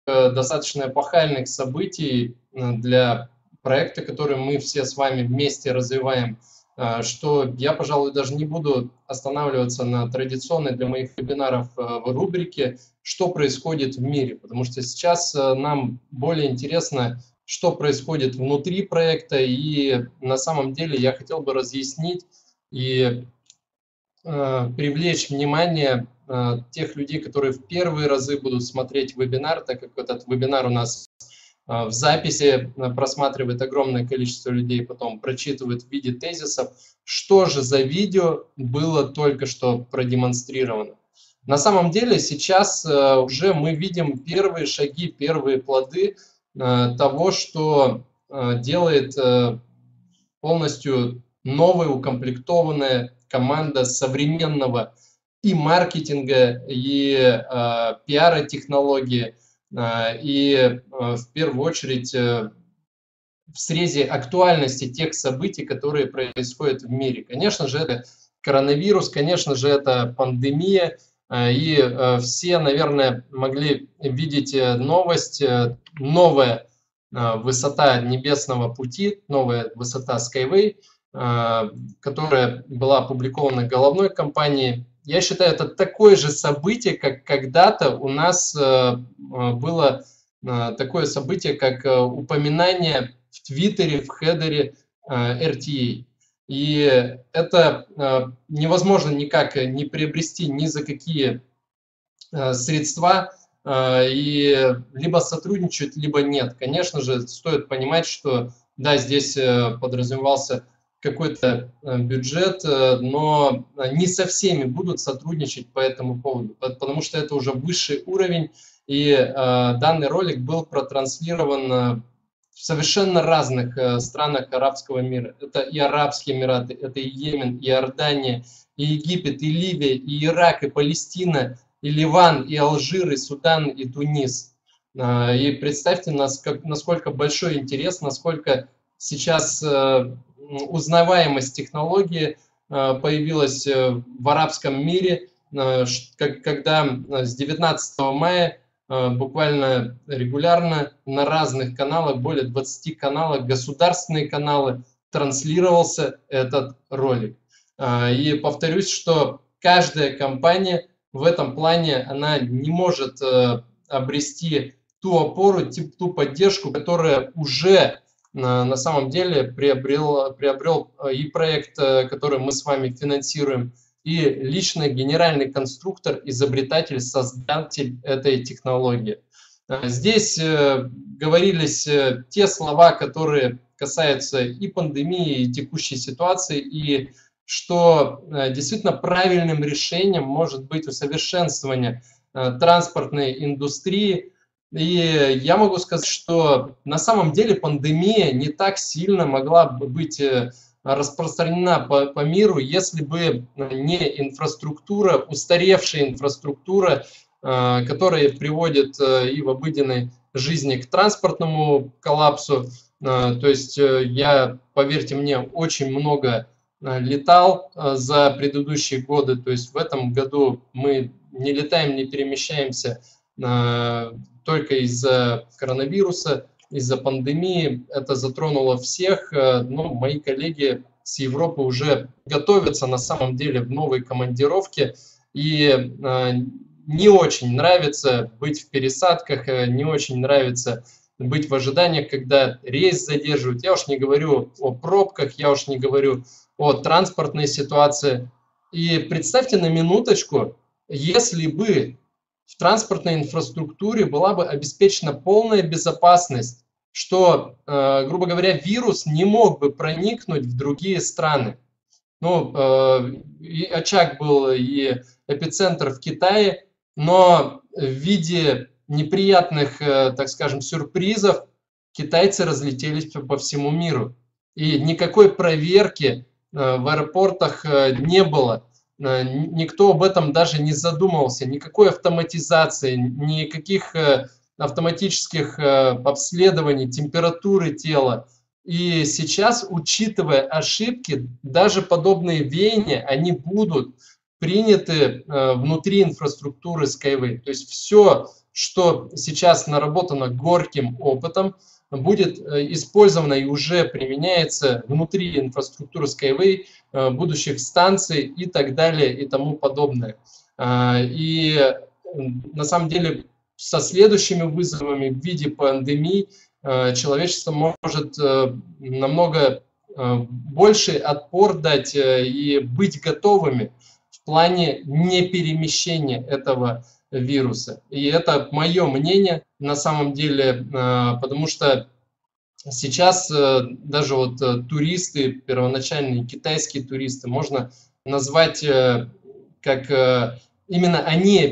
достаточно эпохальных событий для проекта, который мы все с вами вместе развиваем, что я, пожалуй, даже не буду останавливаться на традиционной для моих вебинаров рубрике «Что происходит в мире?», потому что сейчас нам более интересно, что происходит внутри проекта, и на самом деле я хотел бы разъяснить и привлечь внимание тех людей, которые в первые разы будут смотреть вебинар, так как этот вебинар у нас в записи просматривает огромное количество людей, потом прочитывает в виде тезисов, что же за видео было только что продемонстрировано. На самом деле сейчас уже мы видим первые шаги, первые плоды того, что делает полностью новая укомплектованная команда современного и маркетинга, и пиара технологии, и в первую очередь в срезе актуальности тех событий, которые происходят в мире. Конечно же, это коронавирус, конечно же, это пандемия, и все, наверное, могли видеть новость, новая высота небесного пути, новая высота Skyway, которая была опубликована головной компанией. Я считаю, это такое же событие, как когда-то у нас было такое событие, как упоминание в Твиттере, в хедере RTA. И это невозможно никак не приобрести ни за какие средства, и либо сотрудничают, либо нет. Конечно же, стоит понимать, что да, здесь подразумевался какой-то бюджет, но не со всеми будут сотрудничать по этому поводу, потому что это уже высший уровень, и данный ролик был протранслирован в совершенно разных странах арабского мира. Это и Арабские Эмираты, это и Йемен, и Иордания, и Египет, и Ливия, и Ирак, и Палестина, и Ливан, и Алжир, и Судан, и Тунис. И представьте, насколько большой интерес, насколько сейчас узнаваемость технологии появилась в арабском мире, когда с 19 мая буквально регулярно на разных каналах, более 20 каналах, государственные каналы, транслировался этот ролик. И повторюсь, что каждая компания в этом плане, она не может обрести ту опору, ту поддержку, которая уже на самом деле приобрел и проект, который мы с вами финансируем, и лично генеральный конструктор, изобретатель, создатель этой технологии. Здесь говорились те слова, которые касаются и пандемии, и текущей ситуации, и что действительно правильным решением может быть усовершенствование транспортной индустрии. И я могу сказать, что на самом деле пандемия не так сильно могла бы быть распространена по миру, если бы не инфраструктура, устаревшая инфраструктура, которая приводит и в обыденной жизни к транспортному коллапсу. То есть я, поверьте мне, очень много летал за предыдущие годы, то есть в этом году мы не летаем, не перемещаемся только из-за коронавируса, из-за пандемии. Это затронуло всех, но мои коллеги с Европы уже готовятся на самом деле в новой командировке, и не очень нравится быть в пересадках, не очень нравится быть в ожиданиях, когда рейс задерживают. Я уж не говорю о пробках, я уж не говорю о транспортной ситуации. И представьте на минуточку, если бы в транспортной инфраструктуре была бы обеспечена полная безопасность, что, грубо говоря, вирус не мог бы проникнуть в другие страны. Ну, и очаг был, и эпицентр в Китае, но в виде неприятных, так скажем, сюрпризов китайцы разлетелись по всему миру. И никакой проверки в аэропортах не было. Никто об этом даже не задумывался. Никакой автоматизации, никаких автоматических обследований температуры тела. И сейчас, учитывая ошибки, даже подобные веяния, они будут приняты внутри инфраструктуры Skyway. То есть все что сейчас наработано горьким опытом, будет использовано и уже применяется внутри инфраструктуры Skyway, будущих станций и так далее и тому подобное. И на самом деле со следующими вызовами в виде пандемии человечество может намного больше отпор дать и быть готовыми в плане неперемещения этого вируса. И это мое мнение на самом деле, потому что сейчас даже вот туристы, первоначальные китайские туристы, можно назвать как именно они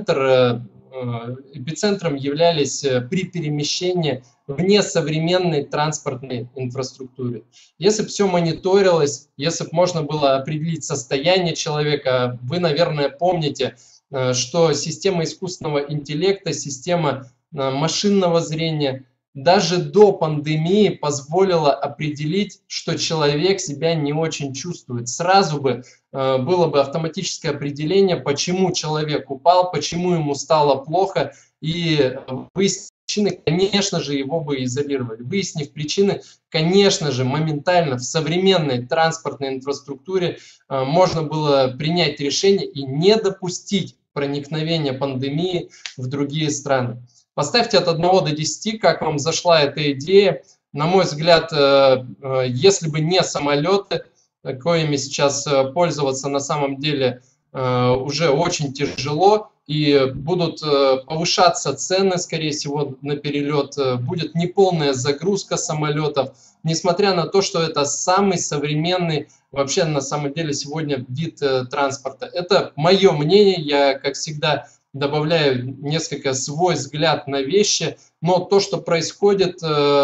эпицентром являлись при перемещении вне современной транспортной инфраструктуры. Если бы все мониторилось, если бы можно было определить состояние человека, вы, наверное, помните, что система искусственного интеллекта, система машинного зрения даже до пандемии позволила определить, что человек себя не очень чувствует. Сразу бы было бы автоматическое определение, почему человек упал, почему ему стало плохо, и выяснить причины, конечно же, его бы изолировали. Выяснив причины, конечно же, моментально в современной транспортной инфраструктуре можно было принять решение и не допустить проникновения пандемии в другие страны. Поставьте от 1 до 10, как вам зашла эта идея. На мой взгляд, если бы не самолеты, коими сейчас пользоваться на самом деле уже очень тяжело, и будут повышаться цены, скорее всего, на перелет, будет неполная загрузка самолетов, несмотря на то, что это самый современный, вообще на самом деле сегодня вид транспорта. Это мое мнение, я, как всегда, добавляю несколько свой взгляд на вещи, но то, что происходит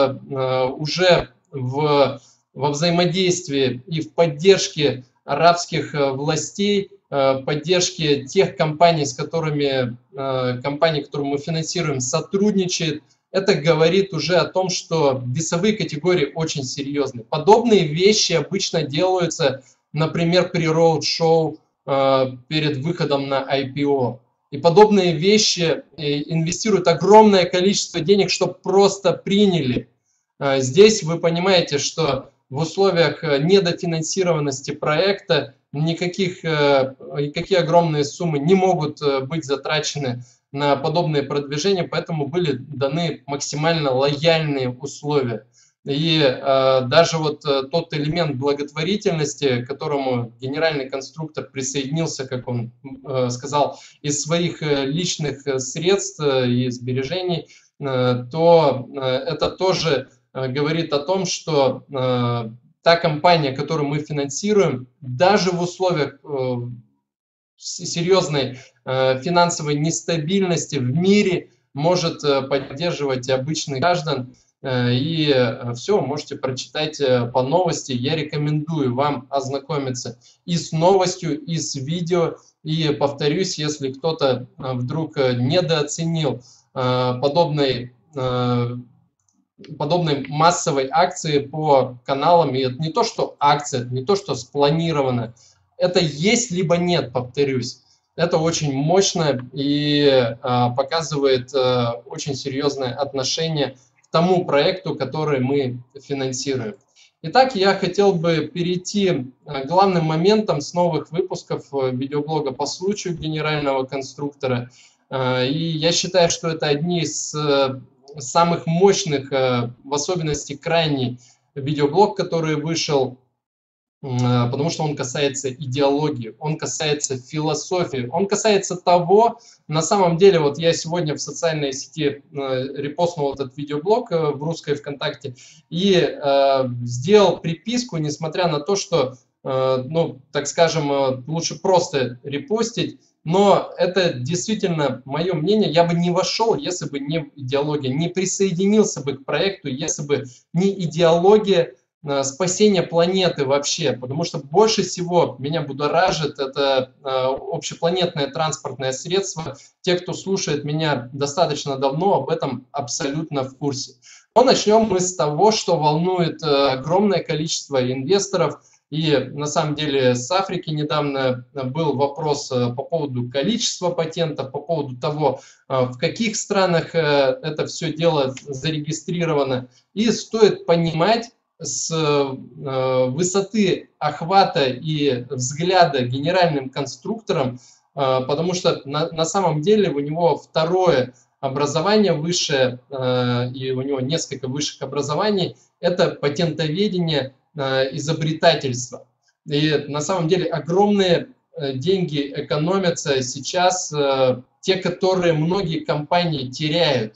уже во взаимодействии и в поддержке арабских властей, поддержки тех компаний, с которыми мы финансируем, сотрудничает, это говорит уже о том, что весовые категории очень серьезные. Подобные вещи обычно делаются, например, при роуд-шоу перед выходом на IPO. И подобные вещи инвестируют огромное количество денег, чтобы просто приняли. Здесь вы понимаете, что в условиях недофинансированности проекта никакие огромные суммы не могут быть затрачены на подобные продвижения, поэтому были даны максимально лояльные условия. И даже вот тот элемент благотворительности, к которому генеральный конструктор присоединился, как он сказал, из своих личных средств и сбережений, то это тоже говорит о том, что та компания, которую мы финансируем, даже в условиях серьезной финансовой нестабильности в мире может поддерживать обычных граждан. И все, можете прочитать по новости. Я рекомендую вам ознакомиться и с новостью, и с видео. И повторюсь, если кто-то вдруг недооценил подобной массовой акции по каналам, и это не то, что акция, это не то, что спланировано, это есть либо нет, повторюсь. Это очень мощно и показывает очень серьезное отношение к тому проекту, который мы финансируем. Итак, я хотел бы перейти к главным моментам с новых выпусков видеоблога по случаю генерального конструктора. И я считаю, что это одни из самых мощных, в особенности крайний видеоблог, который вышел, потому что он касается идеологии, он касается философии, он касается того, на самом деле, вот я сегодня в социальной сети репостнул этот видеоблог в русской ВКонтакте и сделал приписку, несмотря на то, что, ну, так скажем, лучше просто репостить, но это действительно мое мнение. Я бы не вошел, если бы не идеология, не присоединился бы к проекту, если бы не идеология спасения планеты вообще. Потому что больше всего меня будоражит это общепланетное транспортное средство. Те, кто слушает меня достаточно давно, об этом абсолютно в курсе. Но начнем мы с того, что волнует огромное количество инвесторов И на самом деле с Африки недавно был вопрос по поводу количества патентов, по поводу того, в каких странах это все дело зарегистрировано. И стоит понимать с высоты охвата и взгляда генеральным конструктором, потому что на самом деле у него второе образование высшее, и у него несколько высших образований, это патентоведение, изобретательство. И на самом деле огромные деньги экономятся сейчас, те, которые многие компании теряют.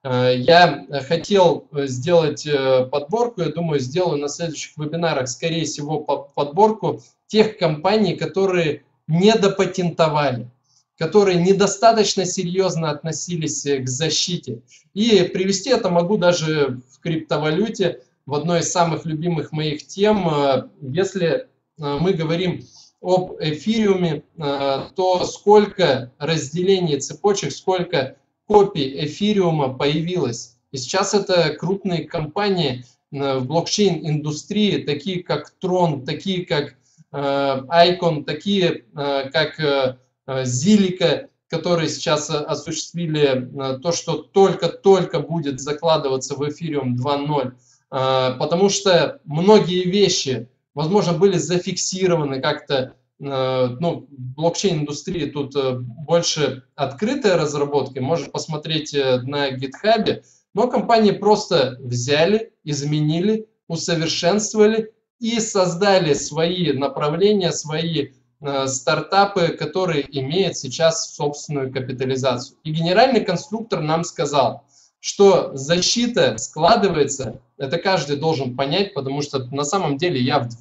Я хотел сделать подборку, я думаю, сделаю на следующих вебинарах, скорее всего, подборку тех компаний, которые недопатентовали, которые недостаточно серьезно относились к защите. И привести это могу даже в криптовалюте, в одной из самых любимых моих тем. Если мы говорим об эфириуме, то сколько разделений цепочек, сколько копий эфириума появилось. И сейчас это крупные компании в блокчейн-индустрии, такие как Tron, такие как Icon, такие как Zilliqa, которые сейчас осуществили то, что только-только будет закладываться в эфириум 2.0. Потому что многие вещи, возможно, были зафиксированы как-то. Ну, блокчейн-индустрии тут больше открытая разработка, можно посмотреть на GitHub, но компании просто взяли, изменили, усовершенствовали и создали свои направления, свои стартапы, которые имеют сейчас собственную капитализацию. И генеральный конструктор нам сказал, что защита складывается, это каждый должен понять, потому что на самом деле я в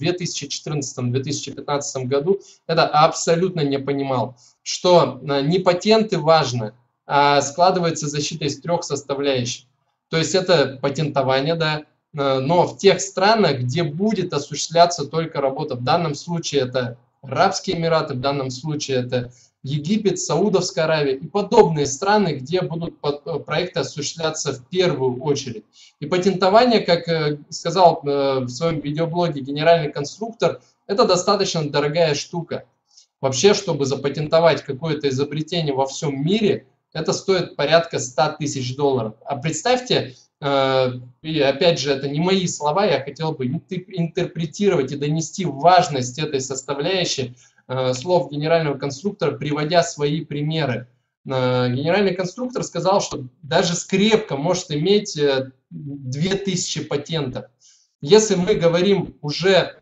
2014-2015 году это абсолютно не понимал, что не патенты важны, а складывается защита из трех составляющих. То есть это патентование, да, но в тех странах, где будет осуществляться только работа, в данном случае это Арабские Эмираты, в данном случае это Египет, Саудовская Аравия и подобные страны, где будут проекты осуществляться в первую очередь. И патентование, как сказал в своем видеоблоге генеральный конструктор, это достаточно дорогая штука. Вообще, чтобы запатентовать какое-то изобретение во всем мире, это стоит порядка 100 тысяч долларов. А представьте, и опять же, это не мои слова, я хотел бы интерпретировать и донести важность этой составляющей слов генерального конструктора, приводя свои примеры. Генеральный конструктор сказал, что даже скрепка может иметь 2000 патентов. Если мы говорим уже,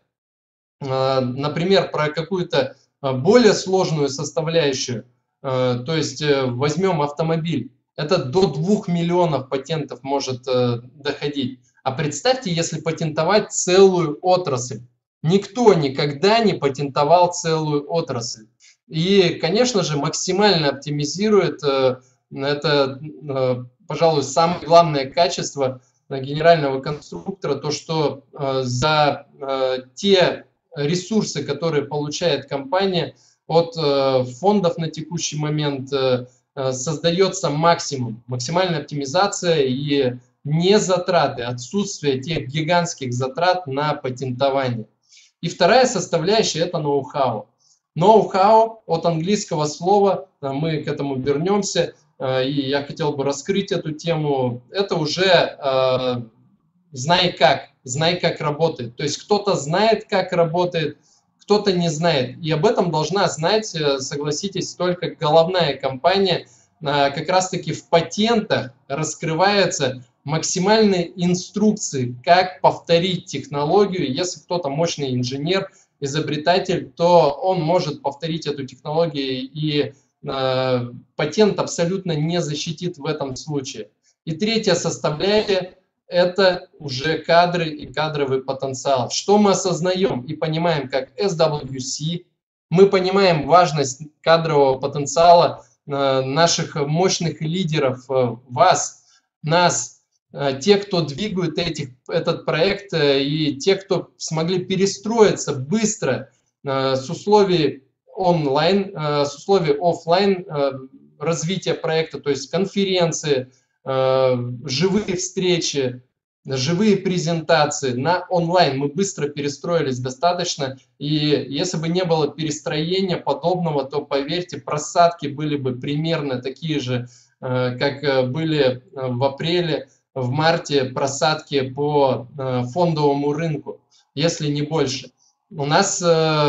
например, про какую-то более сложную составляющую, то есть возьмем автомобиль, это до 2 миллионов патентов может доходить. А представьте, если патентовать целую отрасль. Никто никогда не патентовал целую отрасль. И, конечно же, максимально оптимизирует это, пожалуй, самое главное качество генерального конструктора, то, что за те ресурсы, которые получает компания от фондов на текущий момент, создается максимальная оптимизация и не затраты, отсутствие тех гигантских затрат на патентование. И вторая составляющая – это ноу-хау. Ноу-хау от английского слова, мы к этому вернемся, и я хотел бы раскрыть эту тему. Это уже знай как работает. То есть кто-то знает, как работает, кто-то не знает. И об этом должна знать, согласитесь, только головная компания. Как раз-таки в патентах раскрываются максимальные инструкции, как повторить технологию. Если кто-то мощный инженер, изобретатель, то он может повторить эту технологию, и патент абсолютно не защитит в этом случае. И третья составляющая – это уже кадры и кадровый потенциал. Что мы осознаем и понимаем как SWC, мы понимаем важность кадрового потенциала наших мощных лидеров, вас, нас, те, кто двигают этот проект, и те, кто смогли перестроиться быстро с условий онлайн, с условий офлайн развития проекта, то есть конференции, живые встречи, живые презентации, на онлайн. Мы быстро перестроились достаточно, и если бы не было перестроения подобного, то, поверьте, просадки были бы примерно такие же, как были в апреле, в марте просадки по фондовому рынку, если не больше. У нас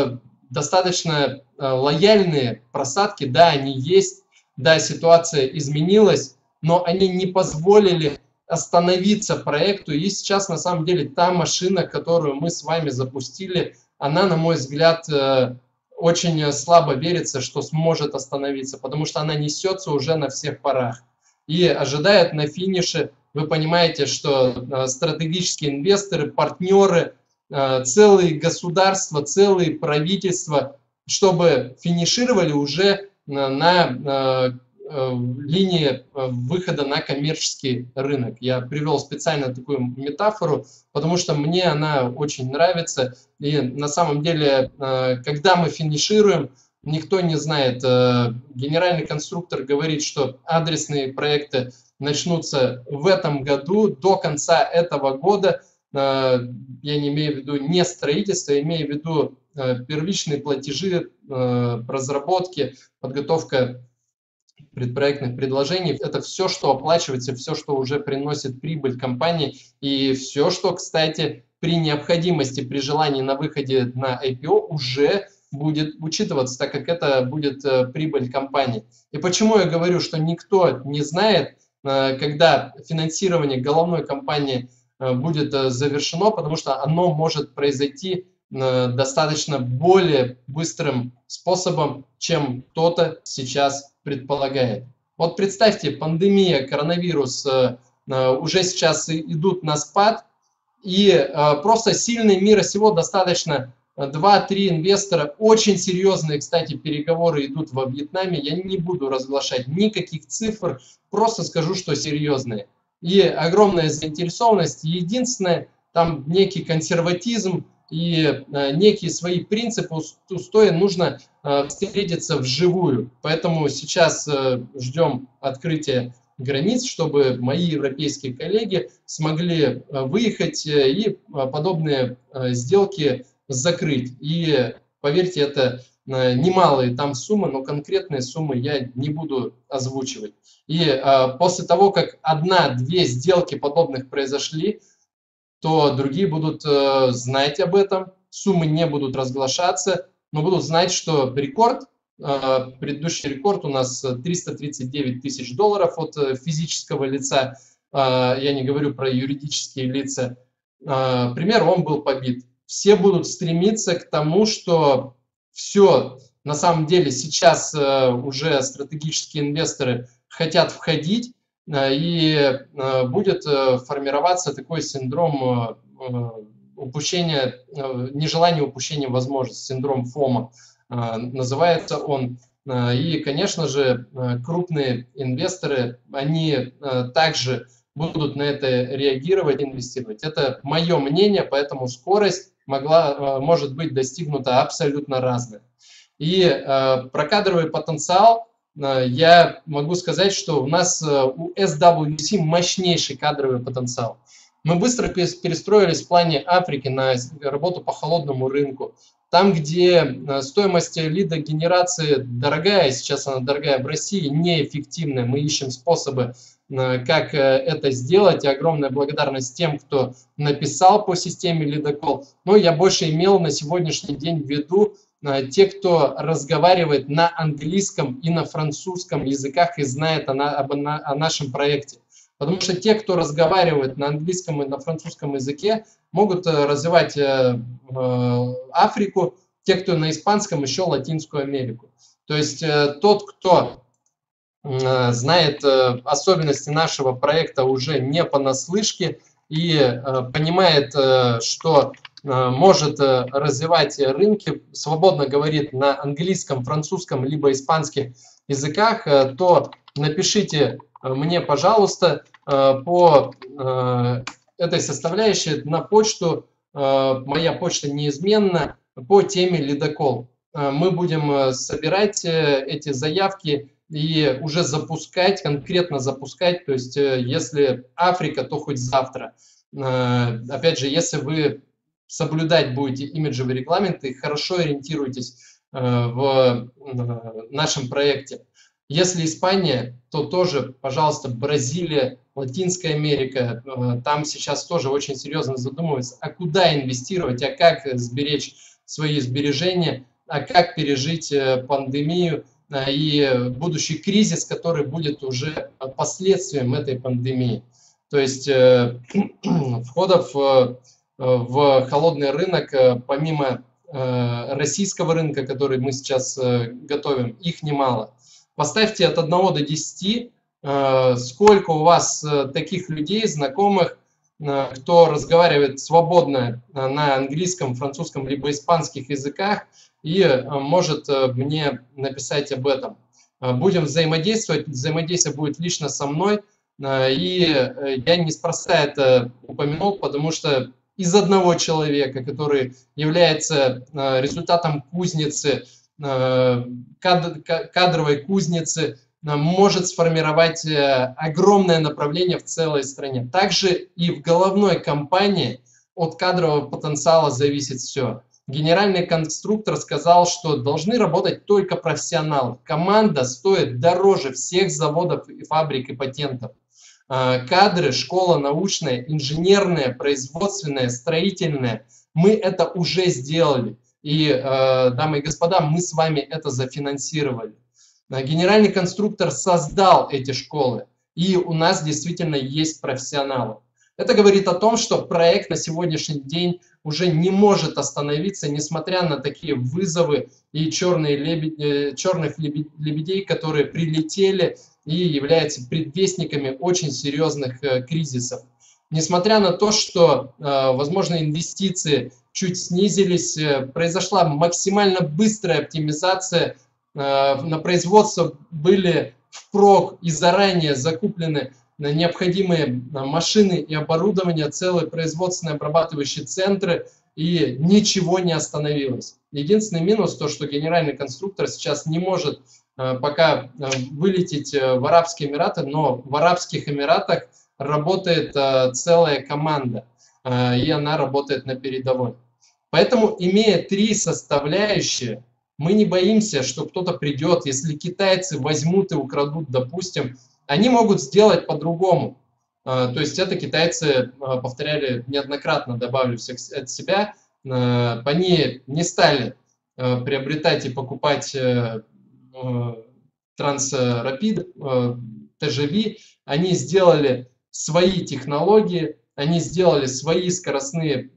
достаточно лояльные просадки, да, они есть, да, ситуация изменилась, но они не позволили остановиться проекту. И сейчас, на самом деле, та машина, которую мы с вами запустили, она, на мой взгляд, очень слабо верится, что сможет остановиться, потому что она несется уже на всех парах и ожидает на финише. Вы понимаете, что стратегические инвесторы, партнеры, целые государства, целые правительства, чтобы финишировали уже на линии выхода на коммерческий рынок. Я привел специально такую метафору, потому что мне она очень нравится. И на самом деле, когда мы финишируем, никто не знает. Генеральный конструктор говорит, что адресные проекты начнутся в этом году, до конца этого года. Я не имею в виду не строительство, я имею в виду первичные платежи, разработки, подготовка предпроектных предложений. Это все, что оплачивается, все, что уже приносит прибыль компании, и все, что, кстати, при необходимости, при желании на выходе на IPO уже будет учитываться, так как это будет прибыль компании. И почему я говорю, что никто не знает, когда финансирование головной компании будет завершено, потому что оно может произойти достаточно более быстрым способом, чем кто-то сейчас предполагает. Вот представьте, пандемия, коронавирус уже сейчас идут на спад, и просто сильный мира сего достаточно 2-3 инвестора. Очень серьезные, кстати, переговоры идут во Вьетнаме. Я не буду разглашать никаких цифр, просто скажу, что серьезные. И огромная заинтересованность. Единственное, там некий консерватизм и некие свои принципы, устои нужно встретиться вживую. Поэтому сейчас ждем открытия границ, чтобы мои европейские коллеги смогли выехать и подобные сделки закрыть. И поверьте, это немалые там суммы, но конкретные суммы я не буду озвучивать. И после того, как 1-2 сделки подобных произошли, то другие будут знать об этом, суммы не будут разглашаться, но будут знать, что рекорд, предыдущий рекорд у нас 339 тысяч долларов от физического лица, я не говорю про юридические лица, пример, он был побит. Все будут стремиться к тому, что все, на самом деле сейчас уже стратегические инвесторы хотят входить, и будет формироваться такой синдром упущения, нежелания упущения возможности, синдром ФОМа называется он. И, конечно же, крупные инвесторы, они также будут на это реагировать, инвестировать. Это мое мнение, поэтому скорость может быть достигнута абсолютно разная. И про кадровый потенциал я могу сказать, что у нас у SWC мощнейший кадровый потенциал. Мы быстро перестроились в плане Африки на работу по холодному рынку. Там, где стоимость лидогенерации дорогая, сейчас она дорогая в России, неэффективная, мы ищем способы, как это сделать. И огромная благодарность тем, кто написал по системе Lead-a-Call. Но я больше имел на сегодняшний день в виду те, кто разговаривает на английском и на французском языках и знает о нашем проекте. Потому что те, кто разговаривает на английском и на французском языке, могут развивать Африку, те, кто на испанском, еще Латинскую Америку. То есть тот, кто знает особенности нашего проекта уже не понаслышке и понимает, что может развивать рынки, свободно говорит на английском, французском либо испанских языках, то напишите мне, пожалуйста, по этой составляющей на почту. Моя почта неизменна по теме Lead-a-Call. Мы будем собирать эти заявки и уже запускать, конкретно запускать. То есть если Африка, то хоть завтра. опять же, если вы соблюдать будете имиджевые регламенты, хорошо ориентируйтесь в нашем проекте. Если Испания, то тоже, пожалуйста, Бразилия, Латинская Америка, там сейчас тоже очень серьезно задумываются, а куда инвестировать, а как сберечь свои сбережения, а как пережить пандемию и будущий кризис, который будет уже последствием этой пандемии. То есть входов в холодный рынок, помимо российского рынка, который мы сейчас готовим, их немало. Поставьте от 1 до 10, сколько у вас таких людей, знакомых, кто разговаривает свободно на английском, французском либо испанских языках и может мне написать об этом. Будем взаимодействовать, взаимодействие будет лично со мной, и я неспроста это упомянул, потому что из одного человека, который является результатом кузницы, кадровой кузницы, может сформировать огромное направление в целой стране. Также и в головной компании от кадрового потенциала зависит все. Генеральный конструктор сказал, что должны работать только профессионалы. Команда стоит дороже всех заводов, и фабрик и патентов. Кадры, школа научная, инженерная, производственная, строительная. Мы это уже сделали. И, дамы и господа, мы с вами это зафинансировали. Генеральный конструктор создал эти школы. И у нас действительно есть профессионалы. Это говорит о том, что проект на сегодняшний день уже не может остановиться, несмотря на такие вызовы и черных лебедей, которые прилетели и являются предвестниками очень серьезных кризисов. Несмотря на то, что, возможно, инвестиции чуть снизились, произошла максимально быстрая оптимизация, на производство были впрок и заранее закуплены необходимые машины и оборудование, целые производственные обрабатывающие центры, и ничего не остановилось. Единственный минус то, что генеральный конструктор сейчас не может пока вылететь в Арабские Эмираты, но в Арабских Эмиратах работает целая команда, и она работает на передовой. Поэтому, имея 3 составляющие, мы не боимся, что кто-то придет, если китайцы возьмут и украдут, допустим, они могут сделать по-другому. То есть это китайцы повторяли неоднократно, добавлю от себя, они не стали приобретать и покупать Трансрапид, ТЖВ, они сделали свои технологии, они сделали свои скоростные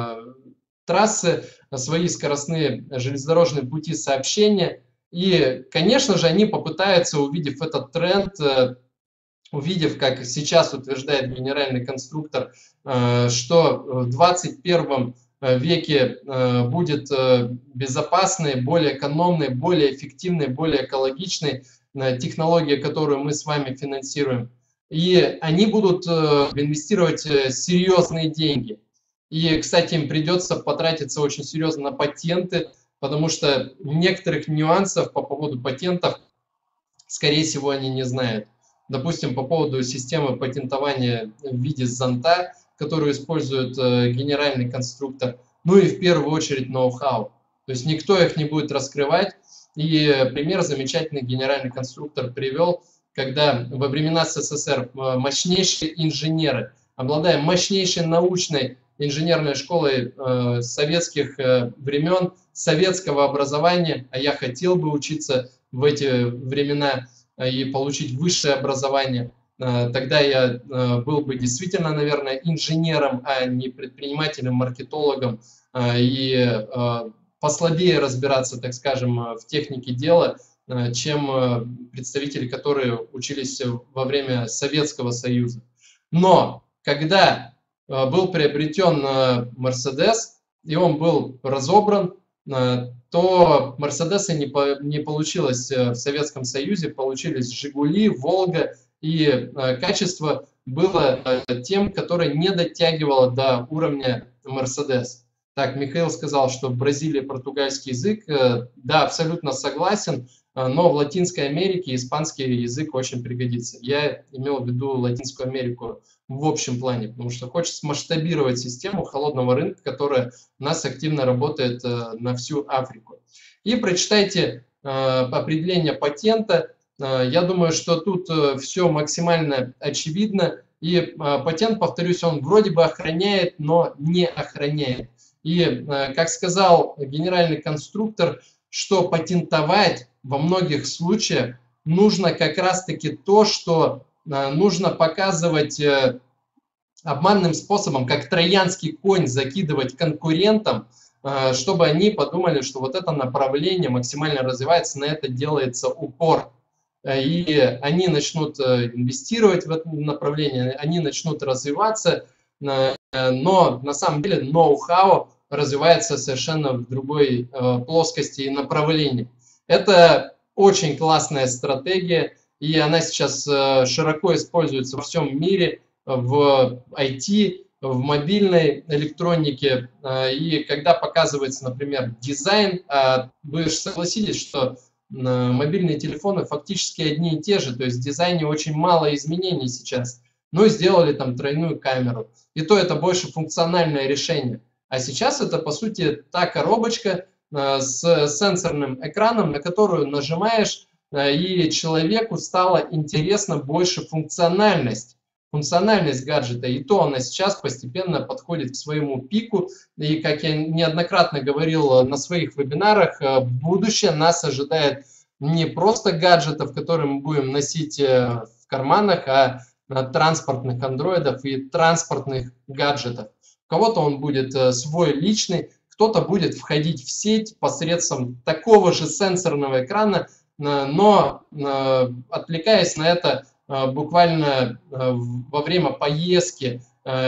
трассы, свои скоростные железнодорожные пути сообщения. И, конечно же, они попытаются, увидев этот тренд, увидев, как сейчас утверждает генеральный конструктор, что в 21 веке будет безопасной, более экономной, более эффективной, более экологичной технология, которую мы с вами финансируем. И они будут инвестировать серьезные деньги. И, кстати, им придется потратиться очень серьезно на патенты, потому что некоторых нюансов по поводу патентов, скорее всего, они не знают. Допустим, по поводу системы патентования в виде зонта, которую использует генеральный конструктор, ну и в первую очередь ноу-хау. То есть никто их не будет раскрывать. И пример замечательный генеральный конструктор привел, когда во времена СССР мощнейшие инженеры, обладая мощнейшей научной инженерной школой советских времен, советского образования, а я хотел бы учиться в эти времена и получить высшее образование, тогда я был бы действительно, наверное, инженером, а не предпринимателем, маркетологом, и послабее разбираться, так скажем, в технике дела, чем представители, которые учились во время Советского Союза. Но когда был приобретен Mercedes, и он был разобран, то Мерседесы не получилось в Советском Союзе, получились Жигули, Волга, и качество было тем, которое не дотягивало до уровня Мерседес. Так, Михаил сказал, что в Бразилии португальский язык. Да, абсолютно согласен. но в Латинской Америке испанский язык очень пригодится. Я имел в виду Латинскую Америку в общем плане, потому что хочется масштабировать систему холодного рынка, которая у нас активно работает на всю Африку. И прочитайте определение патента. Я думаю, что тут все максимально очевидно. И патент, повторюсь, он вроде бы охраняет, но не охраняет. И, как сказал генеральный конструктор, что патентовать во многих случаях нужно как раз-таки то, что нужно показывать обманным способом, как троянский конь закидывать конкурентам, чтобы они подумали, что вот это направление максимально развивается, на это делается упор. И они начнут инвестировать в это направление, они начнут развиваться, но на самом деле ноу-хау развивается совершенно в другой плоскости и направлении. Это очень классная стратегия, и она сейчас широко используется во всем мире, в IT, в мобильной электронике. И когда показывается, например, дизайн, вы же согласитесь, что мобильные телефоны фактически одни и те же, то есть в дизайне очень мало изменений сейчас. Ну и сделали там тройную камеру. И то это больше функциональное решение. А сейчас это, по сути, та коробочка с сенсорным экраном, на которую нажимаешь, и человеку стало интересно больше функциональность гаджета. И то она сейчас постепенно подходит к своему пику. И, как я неоднократно говорил на своих вебинарах, будущее нас ожидает не просто гаджетов, которые мы будем носить в карманах, а транспортных андроидов и транспортных гаджетов. У кого-то он будет свой личный, кто-то будет входить в сеть посредством такого же сенсорного экрана, но отвлекаясь на это буквально во время поездки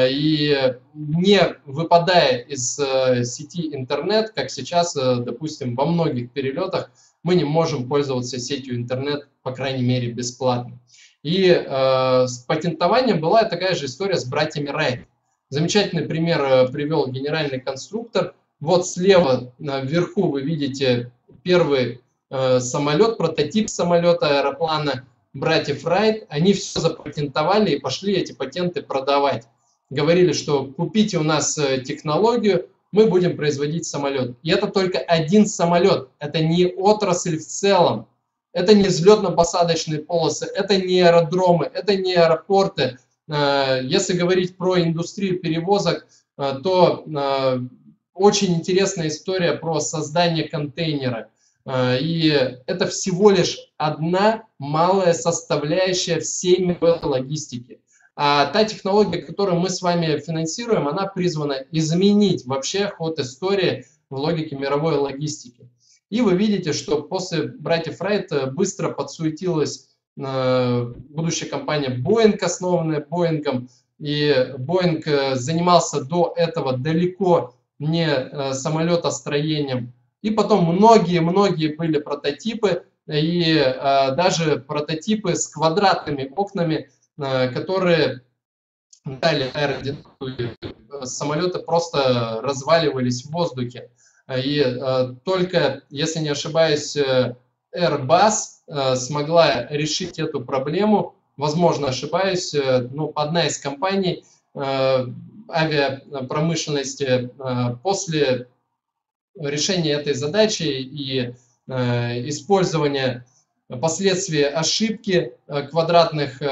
и не выпадая из сети интернет, как сейчас, допустим, во многих перелетах мы не можем пользоваться сетью интернет, по крайней мере, бесплатно. И с патентованием была такая же история с братьями Райт. Замечательный пример привел генеральный конструктор. Вот слева вверху вы видите первый самолет, прототип самолета, аэроплана братьев Райт. Они все запатентовали и пошли эти патенты продавать. Говорили, что купите у нас технологию, мы будем производить самолет. И это только один самолет, это не отрасль в целом. Это не взлетно-посадочные полосы, это не аэродромы, это не аэропорты. Если говорить про индустрию перевозок, то очень интересная история про создание контейнера. И это всего лишь одна малая составляющая всей мировой логистики. А та технология, которую мы с вами финансируем, она призвана изменить вообще ход истории в логике мировой логистики. И вы видите, что после братьев Райт быстро подсуетилась будущая компания Boeing, основанная Боингом. И Boeing занимался до этого далеко не самолетостроением. И потом многие-многие были прототипы, и даже прототипы с квадратными окнами, которые дали аэродинамику, самолеты просто разваливались в воздухе. И только, если не ошибаюсь, Airbus смогла решить эту проблему. Возможно, ошибаюсь, но одна из компаний авиапромышленности после решения этой задачи и использования последствий ошибки квадратных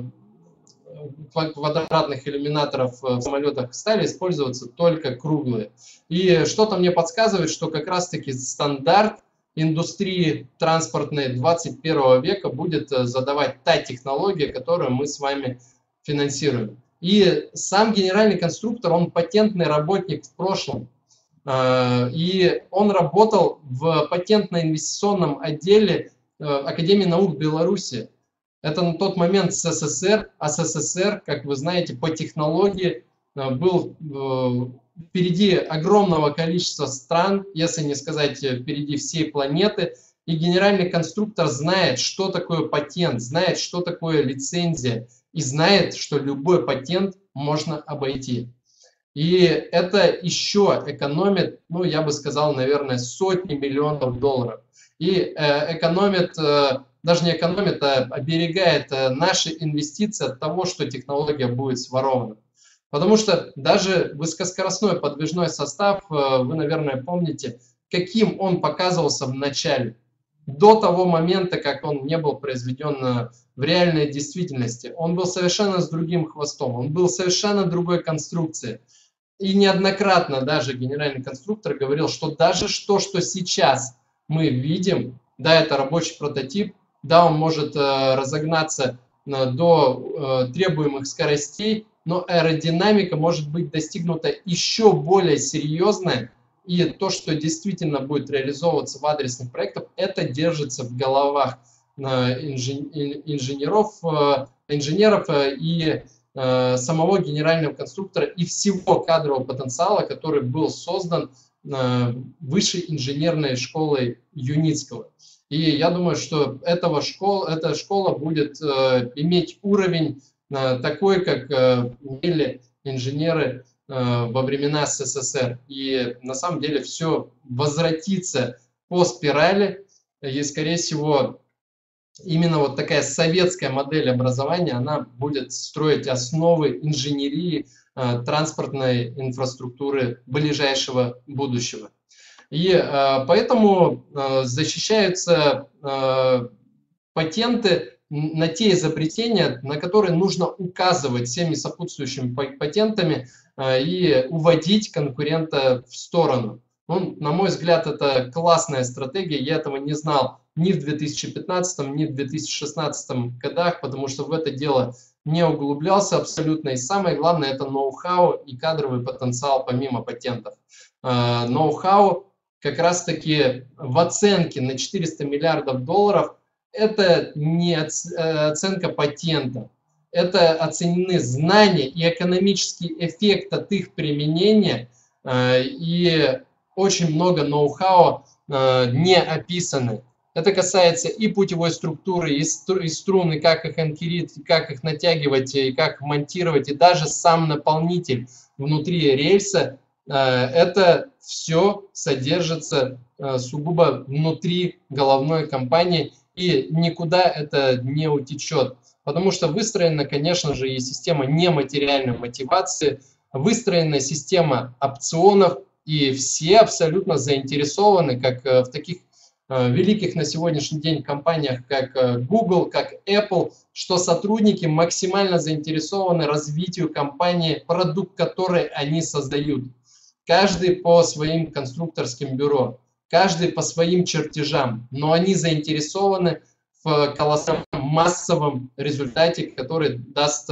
иллюминаторов в самолетах стали использоваться только круглые. И что-то мне подсказывает, что как раз-таки стандарт индустрии транспортной 21 века будет задавать та технология, которую мы с вами финансируем. И сам генеральный конструктор, он патентный работник в прошлом. И он работал в патентно-инвестиционном отделе Академии наук Беларуси. Это на тот момент СССР, а СССР, как вы знаете, по технологии был впереди огромного количества стран, если не сказать впереди всей планеты. И генеральный конструктор знает, что такое патент, знает, что такое лицензия, и знает, что любой патент можно обойти. И это еще экономит, ну, я бы сказал, наверное, сотни миллионов долларов. И экономит, даже не экономит, а оберегает наши инвестиции от того, что технология будет сворована. Потому что даже высокоскоростной подвижной состав, вы, наверное, помните, каким он показывался в начале, до того момента, как он не был произведен в реальной действительности. Он был совершенно с другим хвостом, он был совершенно другой конструкции. И неоднократно даже генеральный конструктор говорил, что даже то, что сейчас мы видим, да, это рабочий прототип, да, он может разогнаться до требуемых скоростей, но аэродинамика может быть достигнута еще более серьезная, и то, что действительно будет реализовываться в адресных проектах, это держится в головах инженеров и самого генерального конструктора и всего кадрового потенциала, который был создан высшей инженерной школой Юницкого. И я думаю, что эта школа будет иметь уровень такой, как имели инженеры во времена СССР. И на самом деле все возвратится по спирали, и, скорее всего, именно вот такая советская модель образования, она будет строить основы инженерии транспортной инфраструктуры ближайшего будущего. И поэтому защищаются патенты на те изобретения, на которые нужно указывать всеми сопутствующими патентами и уводить конкурента в сторону. Ну, на мой взгляд, это классная стратегия. Я этого не знал ни в 2015, ни в 2016 годах, потому что в это дело не углублялся абсолютно. И самое главное, это ноу-хау и кадровый потенциал помимо патентов. Ноу-хау как раз-таки в оценке на 400 миллиардов долларов это не оценка патента. Это оценены знания и экономический эффект от их применения, и очень много ноу-хау не описаны. Это касается и путевой структуры, и струн, и как их анкерить, и как их натягивать, и как монтировать, и даже сам наполнитель внутри рельса. Это все содержится сугубо внутри головной компании, и никуда это не утечет. Потому что выстроена, конечно же, и система нематериальной мотивации, выстроена система опционов, и все абсолютно заинтересованы, как в таких великих на сегодняшний день компаниях, как Google, как Apple, что сотрудники максимально заинтересованы развитию компании, продукт, который они создают. Каждый по своим конструкторским бюро, каждый по своим чертежам, но они заинтересованы в колоссальном массовом результате, который даст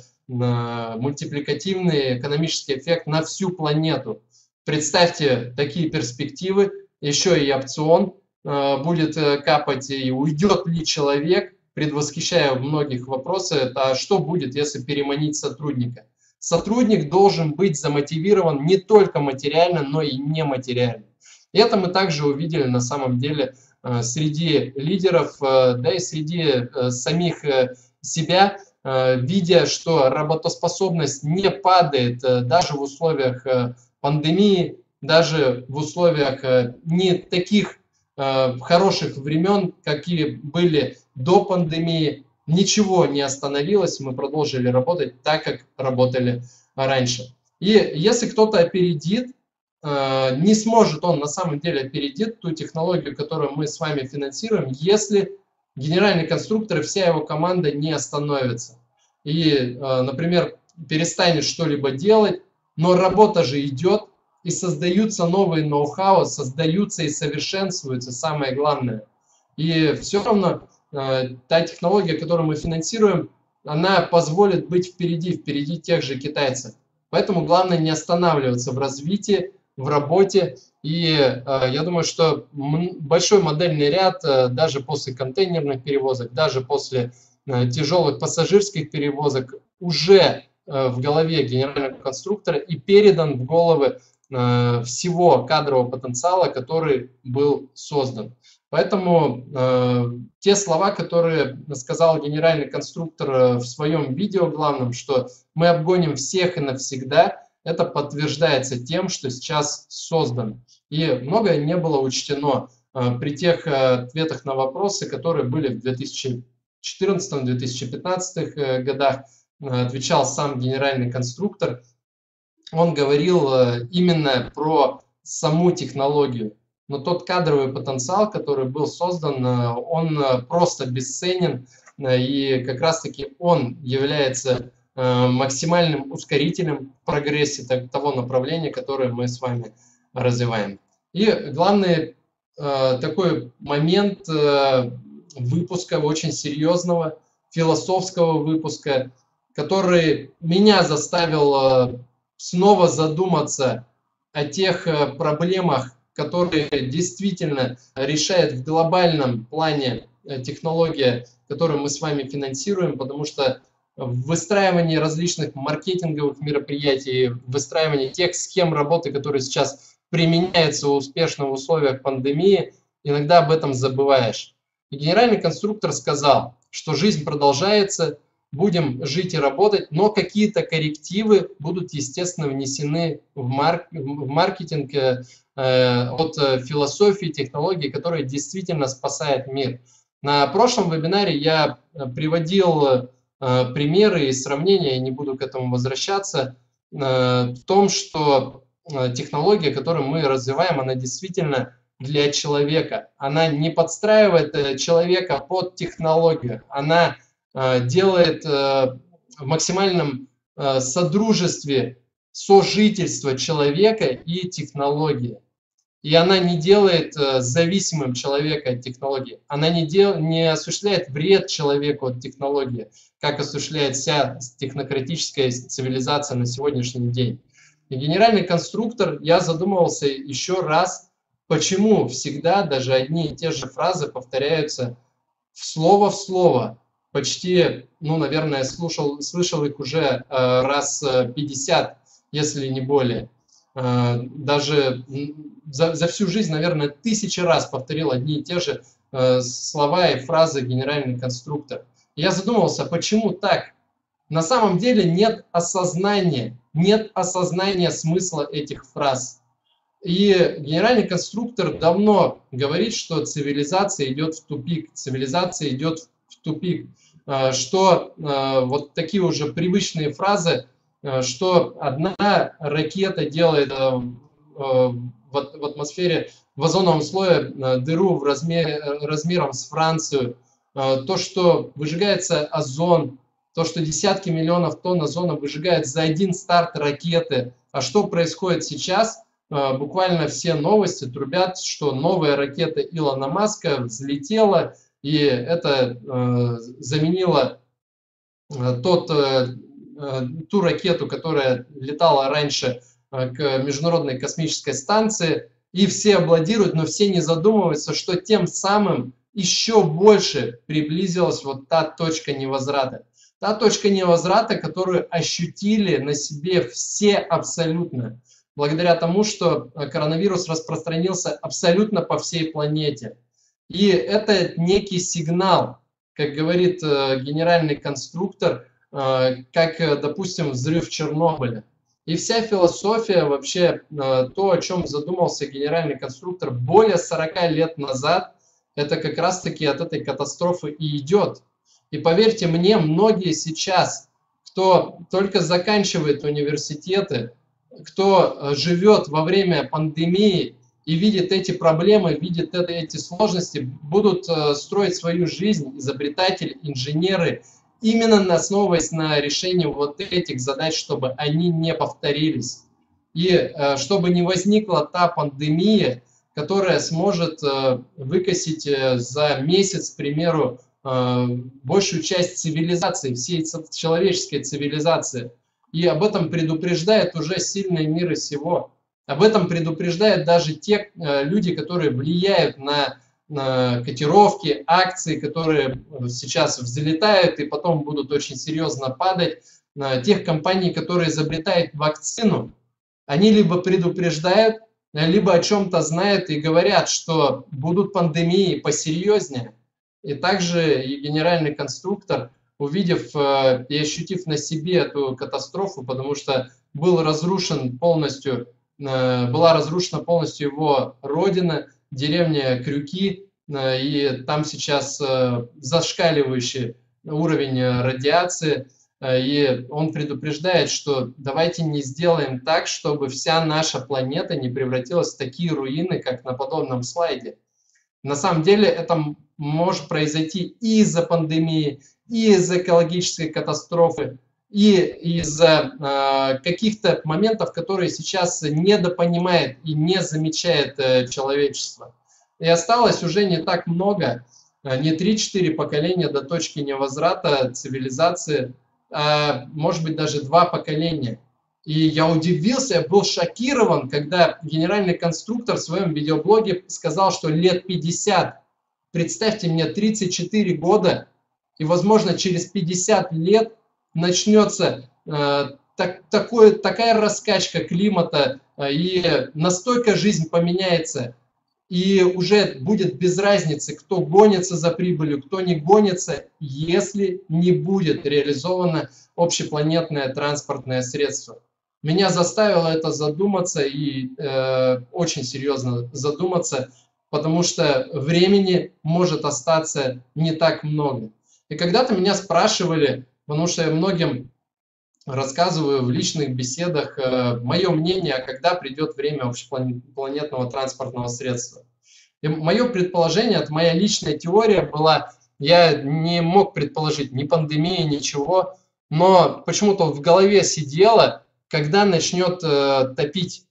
мультипликативный экономический эффект на всю планету. Представьте такие перспективы, еще и опцион будет капать, и уйдет ли человек, предвосхищая в многих вопросы, а что будет, если переманить сотрудника. Сотрудник должен быть замотивирован не только материально, но и нематериально. И это мы также увидели на самом деле среди лидеров, да и среди самих себя, видя, что работоспособность не падает даже в условиях пандемии, даже в условиях не таких хороших времен, какие были до пандемии, ничего не остановилось, мы продолжили работать так, как работали раньше. И если кто-то опередит, не сможет он на самом деле опередить ту технологию, которую мы с вами финансируем, если генеральный конструктор и вся его команда не остановится. И, например, перестанет что-либо делать, но работа же идет, и создаются новые ноу-хау, создаются и совершенствуются, самое главное. И все равно та технология, которую мы финансируем, она позволит быть впереди тех же китайцев. Поэтому главное не останавливаться в развитии, в работе. И я думаю, что большой модельный ряд, даже после контейнерных перевозок, даже после тяжелых пассажирских перевозок, уже в голове генерального конструктора и передан в головы всего кадрового потенциала, который был создан. Поэтому те слова, которые сказал генеральный конструктор в своем видео главном, что мы обгоним всех и навсегда, это подтверждается тем, что сейчас создано. И многое не было учтено при тех ответах на вопросы, которые были в 2014-2015 годах. Отвечал сам генеральный конструктор. Он говорил именно про саму технологию. Но тот кадровый потенциал, который был создан, он просто бесценен. И как раз-таки он является максимальным ускорителем в прогрессе того направления, которое мы с вами развиваем. И главный такой момент выпуска, очень серьезного, философского выпуска, который меня заставил снова задуматься о тех проблемах, которые действительно решает в глобальном плане технология, которую мы с вами финансируем, потому что в выстраивании различных маркетинговых мероприятий, в выстраивании тех схем работы, которые сейчас применяются успешно в условиях пандемии, иногда об этом забываешь. И генеральный конструктор сказал, что жизнь продолжается, будем жить и работать, но какие-то коррективы будут, естественно, внесены в маркетинг от философии, технологий, которые действительно спасают мир. На прошлом вебинаре я приводил примеры и сравнения, я не буду к этому возвращаться, в том, что технология, которую мы развиваем, она действительно для человека. Она не подстраивает человека под технологию, она делает в максимальном содружестве сожительства человека и технологии. И она не делает зависимым человека от технологии. Она не осуществляет вред человеку от технологии, как осуществляет вся технократическая цивилизация на сегодняшний день. И генеральный конструктор, я задумывался еще раз, почему всегда даже одни и те же фразы повторяются слово в слово. Почти, ну, наверное, слышал их уже раз 50, если не более. Даже за всю жизнь, наверное, 1000 раз повторил одни и те же слова и фразы генеральный конструктор. Я задумался, почему так? На самом деле нет осознания смысла этих фраз. И генеральный конструктор давно говорит, что цивилизация идет в тупик, цивилизация идет в тупик, что вот такие уже привычные фразы, что одна ракета делает в атмосфере, в озоновом слое дыру размером с Францию, то, что выжигается озон, то, что десятки миллионов тонн озона выжигают за один старт ракеты. А что происходит сейчас? Буквально все новости трубят, что новая ракета Илона Маска взлетела, и это заменило ту ракету, которая летала раньше к Международной космической станции, и все аплодируют, но все не задумываются, что тем самым еще больше приблизилась вот та точка невозврата. Та точка невозврата, которую ощутили на себе все абсолютно, благодаря тому, что коронавирус распространился абсолютно по всей планете. И это некий сигнал, как говорит генеральный конструктор, как, допустим, взрыв Чернобыля. И вся философия, вообще то, о чем задумался генеральный конструктор более 40 лет назад, это как раз-таки от этой катастрофы и идет. И поверьте мне, многие сейчас, кто только заканчивает университеты, кто живет во время пандемии и видит эти проблемы, видит эти сложности, будут строить свою жизнь, изобретатели, инженеры, именно основываясь на решении вот этих задач, чтобы они не повторились. И чтобы не возникла та пандемия, которая сможет выкосить за месяц, к примеру, большую часть цивилизации, всей человеческой цивилизации. И об этом предупреждает уже сильные миры сего. Об этом предупреждают даже те люди, которые влияют на котировки, акции, которые сейчас взлетают и потом будут очень серьезно падать. Тех компаний, которые изобретают вакцину, они либо предупреждают, либо о чем-то знают и говорят, что будут пандемии посерьезнее. И также и генеральный конструктор увидев и ощутив на себе эту катастрофу, потому что была разрушена полностью его родина, деревня Крюки, и там сейчас зашкаливающий уровень радиации. И он предупреждает, что давайте не сделаем так, чтобы вся наша планета не превратилась в такие руины, как на подобном слайде. На самом деле это может произойти и из-за пандемии, и из-за экологической катастрофы, и из-за каких-то моментов, которые сейчас недопонимает и не замечает человечество. И осталось уже не так много, не 3-4 поколения до точки невозврата цивилизации, а может быть даже 2 поколения. И я удивился, я был шокирован, когда генеральный конструктор в своем видеоблоге сказал, что лет 50. Представьте мне, 34 года, и, возможно, через 50 лет начнется такая раскачка климата, и настолько жизнь поменяется, и уже будет без разницы, кто гонится за прибылью, кто не гонится, если не будет реализовано общепланетное транспортное средство. Меня заставило это задуматься, и очень серьезно задуматься, потому что времени может остаться не так много. И когда-то меня спрашивали, потому что я многим рассказываю в личных беседах мое мнение, когда придет время общепланетного транспортного средства. И мое предположение, это моя личная теория была, я не мог предположить ни пандемии, ничего, но почему-то в голове сидело, когда начнет топить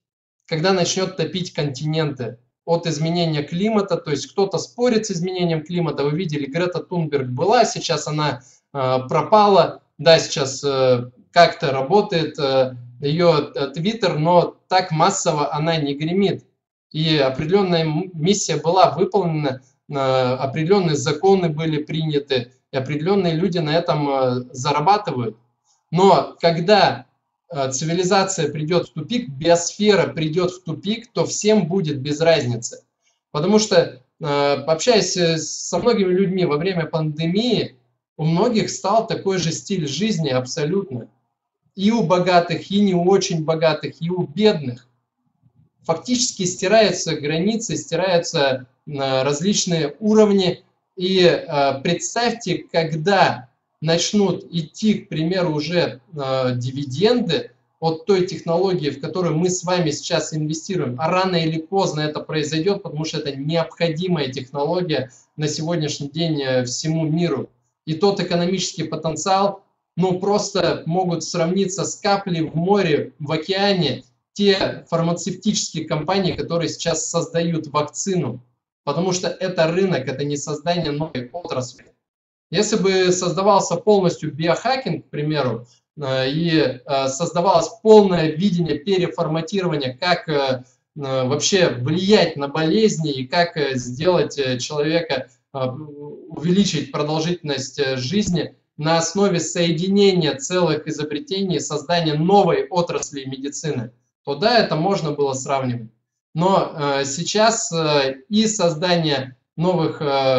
континенты от изменения климата, то есть кто-то спорит с изменением климата. Вы видели, Грета Тунберг была, сейчас она пропала, да, сейчас как-то работает ее твиттер, но так массово она не гремит. И определенная миссия была выполнена, определенные законы были приняты, и определенные люди на этом зарабатывают. Но когда цивилизация придет в тупик, биосфера придет в тупик, то всем будет без разницы. Потому что, общаясь со многими людьми во время пандемии, у многих стал такой же стиль жизни абсолютно. И у богатых, и не очень богатых, и у бедных. Фактически стираются границы, стираются различные уровни. И представьте, когда начнут идти, к примеру, уже дивиденды от той технологии, в которую мы с вами сейчас инвестируем, а рано или поздно это произойдет, потому что это необходимая технология на сегодняшний день всему миру. И тот экономический потенциал, ну, просто могут сравниться с каплей в море, в океане, те фармацевтические компании, которые сейчас создают вакцину. Потому что это рынок, это не создание новой отрасли. Если бы создавался полностью биохакинг, к примеру, и создавалось полное видение переформатирования, как вообще влиять на болезни и как сделать человека, увеличить продолжительность жизни на основе соединения целых изобретений, создания новой отрасли медицины, то да, это можно было сравнивать. Но сейчас и создание новых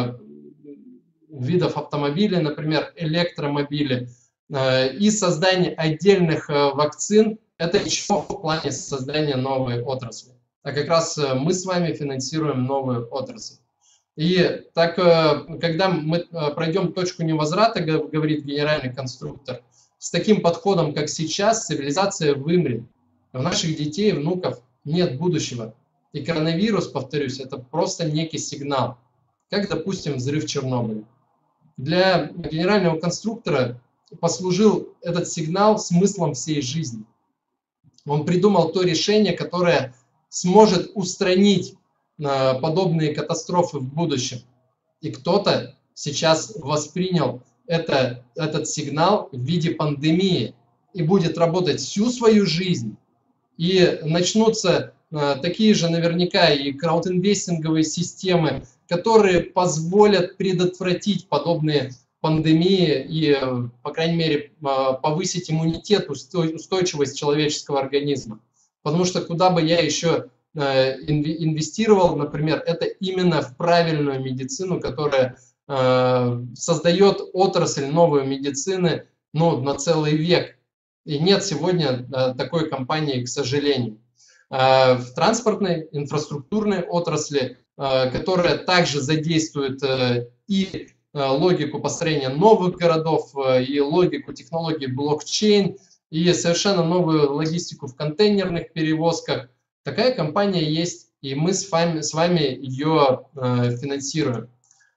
видов автомобилей, например, электромобили, и создание отдельных вакцин, это еще в плане создания новой отрасли. А как раз мы с вами финансируем новую отрасль. И так, когда мы пройдем точку невозврата, говорит генеральный конструктор, с таким подходом, как сейчас, цивилизация вымрет. У наших детей и внуков нет будущего. И коронавирус, повторюсь, это просто некий сигнал, как, допустим, взрыв Чернобыля. Для генерального конструктора послужил этот сигнал смыслом всей жизни. Он придумал то решение, которое сможет устранить подобные катастрофы в будущем. И кто-то сейчас воспринял этот сигнал в виде пандемии и будет работать всю свою жизнь. И начнутся такие же наверняка и краудинвестинговые системы, которые позволят предотвратить подобные пандемии и, по крайней мере, повысить иммунитет, устойчивость человеческого организма. Потому что куда бы я еще инвестировал, например, это именно в правильную медицину, которая создает отрасль новой медицины, ну, на целый век. И нет сегодня такой компании, к сожалению. В транспортной, инфраструктурной отрасли, которая также задействует и логику построения новых городов, и логику технологий блокчейн, и совершенно новую логистику в контейнерных перевозках. Такая компания есть, и мы с вами ее финансируем.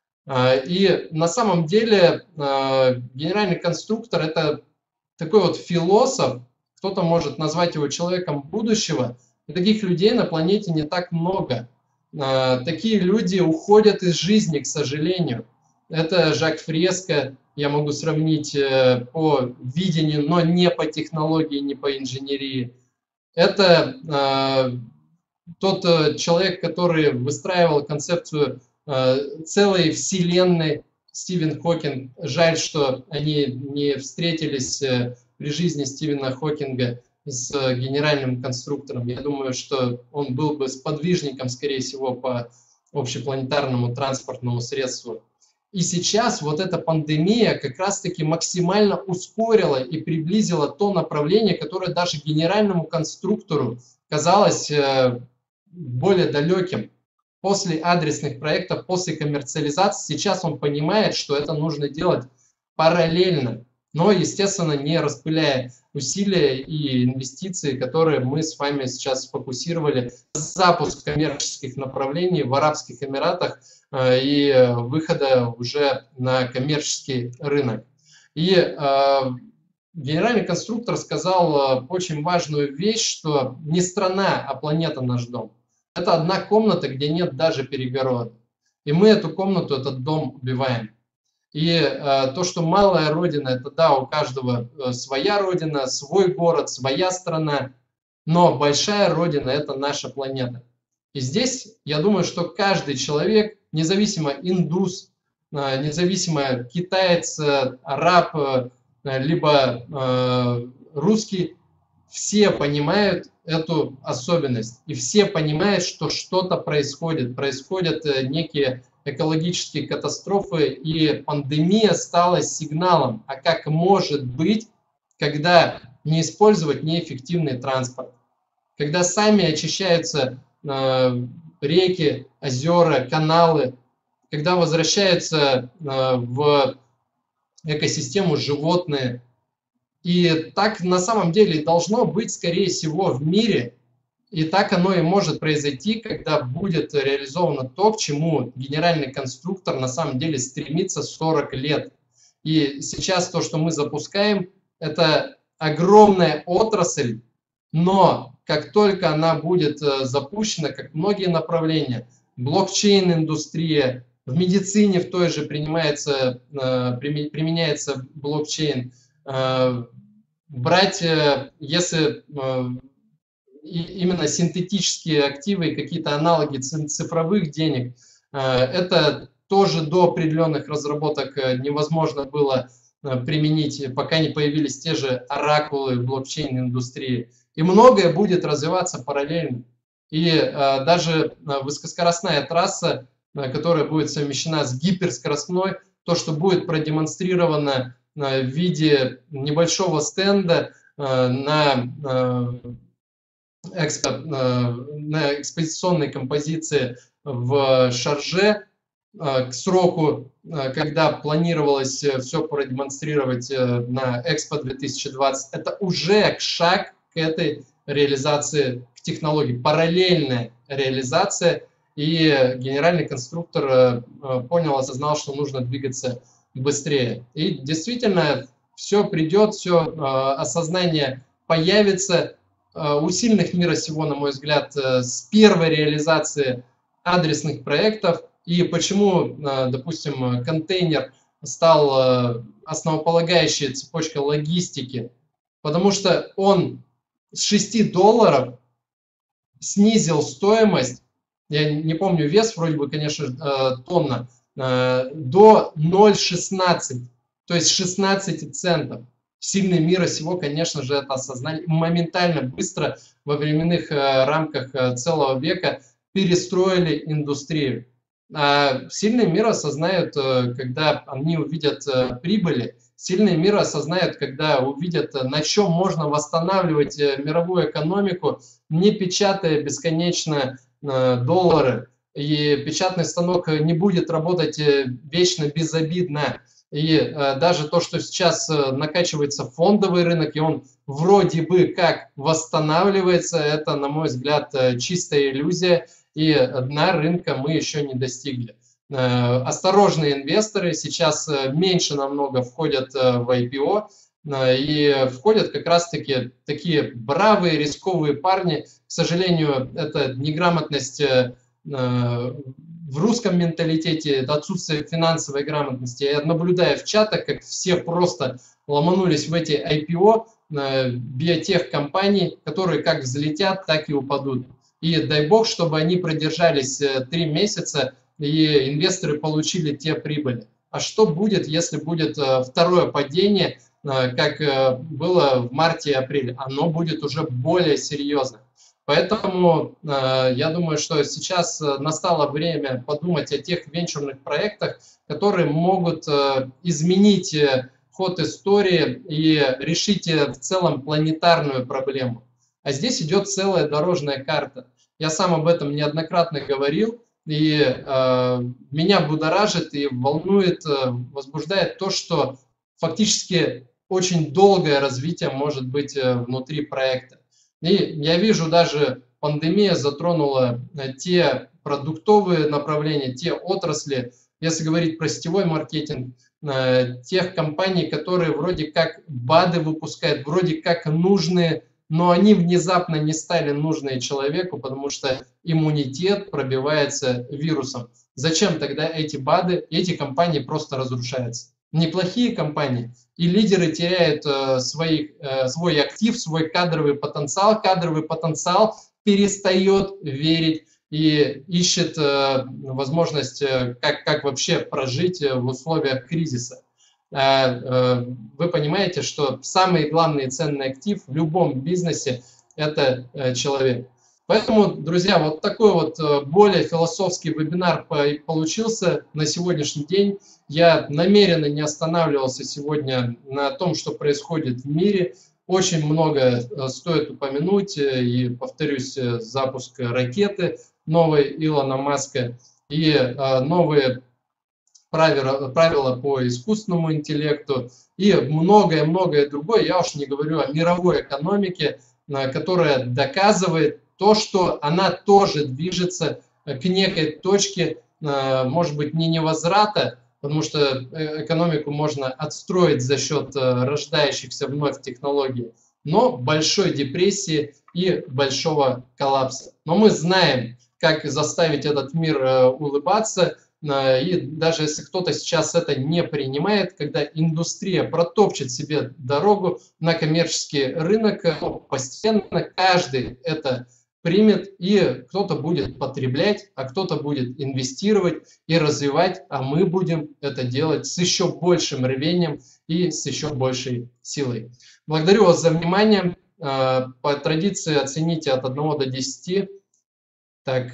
И на самом деле генеральный конструктор – это такой вот философ, кто-то может назвать его человеком будущего. И таких людей на планете не так много. Такие люди уходят из жизни, к сожалению. Это Жак Фреско, я могу сравнить по видению, но не по технологии, не по инженерии. Это тот человек, который выстраивал концепцию целой вселенной, Стивен Хокинг. Жаль, что они не встретились при жизни Стивена Хокинга с генеральным конструктором. Я думаю, что он был бы сподвижником, скорее всего, по общепланетарному транспортному средству. И сейчас вот эта пандемия как раз-таки максимально ускорила и приблизила то направление, которое даже генеральному конструктору казалось более далеким. После адресных проектов, после коммерциализации, сейчас он понимает, что это нужно делать параллельно, но, естественно, не распыляя усилия и инвестиции, которые мы с вами сейчас сфокусировали на запуск коммерческих направлений в Арабских Эмиратах и выхода уже на коммерческий рынок. И генеральный конструктор сказал очень важную вещь, что не страна, а планета наш дом. Это одна комната, где нет даже перегородок. И мы эту комнату, этот дом убиваем. И то, что малая родина, это да, у каждого своя родина, свой город, своя страна. Но большая родина – это наша планета. И здесь, я думаю, что каждый человек, независимо индус, независимо китаец, араб, либо русский, все понимают эту особенность. И все понимают, что что-то происходит. Происходят некие экологические катастрофы, и пандемия стала сигналом. А как может быть, когда не использовать неэффективный транспорт? Когда сами очищаются реки, озера, каналы, когда возвращаются в экосистему животные. И так на самом деле должно быть, скорее всего, в мире. И так оно и может произойти, когда будет реализовано то, к чему генеральный конструктор на самом деле стремится 40 лет. И сейчас то, что мы запускаем, это огромная отрасль, но как только она будет запущена, как многие направления, блокчейн-индустрия, в медицине в той же применяется блокчейн, брать, если именно синтетические активы и какие-то аналоги цифровых денег, это тоже до определенных разработок невозможно было применить, пока не появились те же оракулы блокчейн-индустрии. И многое будет развиваться параллельно. И даже высокоскоростная трасса, которая будет совмещена с гиперскоростной, то, что будет продемонстрировано в виде небольшого стенда на экспозиционной композиции в Шарже к сроку, когда планировалось все продемонстрировать на Экспо 2020, это уже шаг к этой реализации, к технологии, параллельная реализация, и генеральный конструктор понял, осознал, что нужно двигаться быстрее. И действительно, все придет, все осознание появится у сильных мира сего, на мой взгляд, с первой реализации адресных проектов. И почему, допустим, контейнер стал основополагающей цепочкой логистики? Потому что он с 6 долларов снизил стоимость, я не помню вес, вроде бы, конечно, тонна, до 0,16, то есть 16 центов. Сильные мира сего, конечно же, это осознали моментально, быстро, во временных рамках целого века перестроили индустрию. Сильные мира осознают, когда они увидят прибыли. Сильные мира осознают, когда увидят, на чем можно восстанавливать мировую экономику, не печатая бесконечно доллары. И печатный станок не будет работать вечно безобидно. И даже то, что сейчас накачивается фондовый рынок, и он вроде бы как восстанавливается, это, на мой взгляд, чистая иллюзия. И дна рынка мы еще не достигли. Осторожные инвесторы сейчас меньше намного входят в IPO, и входят как раз-таки такие бравые, рисковые парни. К сожалению, это неграмотность в русском менталитете, это отсутствие финансовой грамотности. Я наблюдаю в чатах, как все просто ломанулись в эти IPO биотех-компаний, которые как взлетят, так и упадут. И дай бог, чтобы они продержались 3 месяца, и инвесторы получили те прибыли. А что будет, если будет второе падение, как было в марте и апреле? Оно будет уже более серьезно. Поэтому я думаю, что сейчас настало время подумать о тех венчурных проектах, которые могут изменить ход истории и решить в целом планетарную проблему. А здесь идет целая дорожная карта. Я сам об этом неоднократно говорил, и меня будоражит и волнует, возбуждает то, что фактически очень долгое развитие может быть внутри проекта. И я вижу, даже пандемия затронула те продуктовые направления, те отрасли, если говорить про сетевой маркетинг, тех компаний, которые вроде как БАДы выпускают, вроде как нужные, но они внезапно не стали нужные человеку, потому что иммунитет пробивается вирусом. Зачем тогда эти БАДы? Эти компании просто разрушаются. Неплохие компании, и лидеры теряют свой актив, свой кадровый потенциал перестает верить и ищет возможность, как вообще прожить в условиях кризиса. Вы понимаете, что самый главный и ценный актив в любом бизнесе – это человек. Поэтому, друзья, вот такой вот более философский вебинар получился на сегодняшний день. Я намеренно не останавливался сегодня на том, что происходит в мире. Очень много стоит упомянуть, и, повторюсь, запуск ракеты новой Илона Маска и новые правила по искусственному интеллекту и многое-многое другое. Я уж не говорю о мировой экономике, которая доказывает то, что она тоже движется к некой точке, может быть, не невозврата, потому что экономику можно отстроить за счет рождающихся вновь технологий, но большой депрессии и большого коллапса. Но мы знаем, как заставить этот мир улыбаться, и даже если кто-то сейчас это не принимает, когда индустрия протопчет себе дорогу на коммерческий рынок, постепенно каждый это примет, и кто-то будет потреблять, а кто-то будет инвестировать и развивать, а мы будем это делать с еще большим рвением и с еще большей силой. Благодарю вас за внимание. По традиции оцените от 1 до 10. Так,